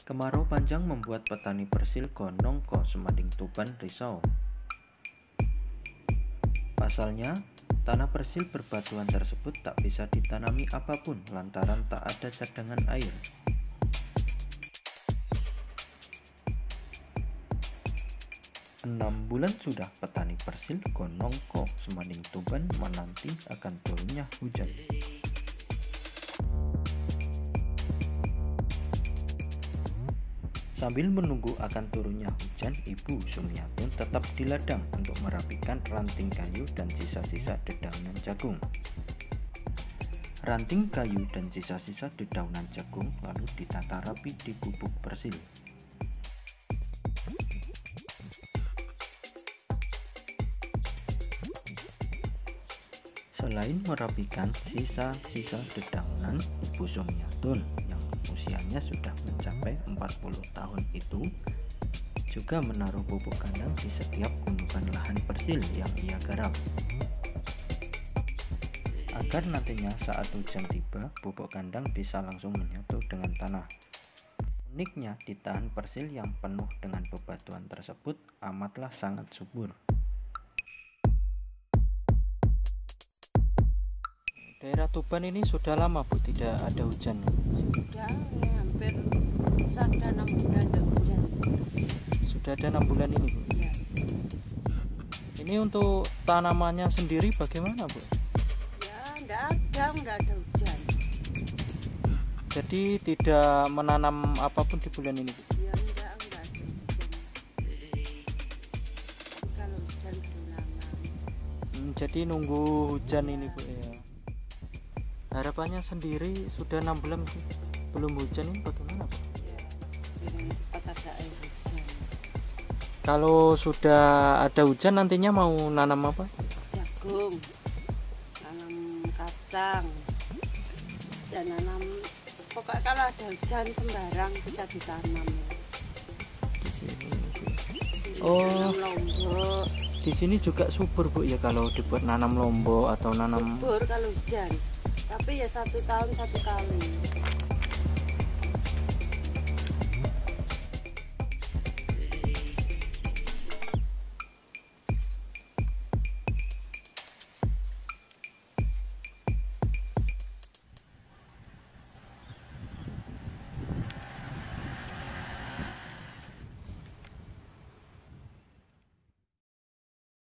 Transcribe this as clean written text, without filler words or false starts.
Kemarau panjang membuat petani persil Gonongko, Semanding, Tuban risau. Pasalnya, tanah persil berbatuan tersebut tak bisa ditanami apapun lantaran tak ada cadangan air. Enam bulan sudah petani persil Gonongko, Semanding, Tuban menanti akan turunnya hujan. Sambil menunggu akan turunnya hujan, Ibu Sumiatun tetap di ladang untuk merapikan ranting kayu dan sisa-sisa dedaunan jagung. Ranting kayu dan sisa-sisa dedaunan jagung lalu ditata rapi di gubuk persil. Selain merapikan sisa-sisa dedaunan, Ibu Sumiatun yang usianya sudah mencapai 40 tahun itu juga menaruh pupuk kandang di setiap gundukan lahan persil yang ia garap, agar nantinya saat hujan tiba pupuk kandang bisa langsung menyatu dengan tanah. Uniknya, di tahan persil yang penuh dengan bebatuan tersebut amatlah sangat subur. Daerah Tuban ini sudah lama Bu tidak ada hujan. Sudah hampir sudah 6 bulan tidak hujan. Sudah ada 6 bulan ini Bu. Ya. Ini untuk tanamannya sendiri bagaimana Bu? Ya enggak ada hujan. Jadi tidak menanam apapun di bulan ini Bu? Ya enggak ada hujan. Kalau hujan nanam. Jadi nunggu hujan ini Bu ya. Harapannya sendiri sudah 6 bulan sih belum hujan, ini bagaimana Bu? Ya, ingin cepat ada air hujan. Kalau sudah ada hujan nantinya mau nanam apa? Jagung, nanam kacang, dan nanam pokoknya kalau ada hujan sembarang bisa ditanam. Di sini. Sini Oh. nanam lombok. Di sini juga subur Bu ya kalau dibuat nanam lombok atau nanam. Subur kalau hujan, tapi ya 1 tahun 1 kali.